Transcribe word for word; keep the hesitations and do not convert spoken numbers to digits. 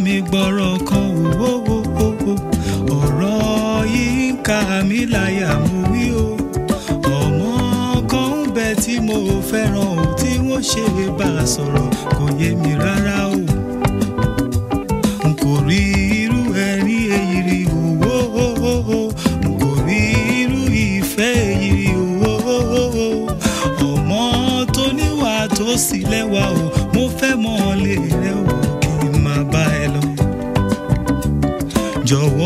mi gbọ́rọ̀ kan o o o o ọ̀rọ̀ yìí ń ká mi láyà mo wí o ọmọ kan ń bẹ tí mo fẹ́ràn o tí wọ́n ṣe bá a sọ̀rọ̀ kò yé mi rárá o n kò rí irú ẹ̀rí èyí rí o o o o n kò rí irú ìfẹ́ èyí rí o o o ọmọ tó níwà tó sì lẹ́wà o mo fẹ́ mọ̀ lè rẹ o kí n má bá ẹ lọ jọ̀wọ́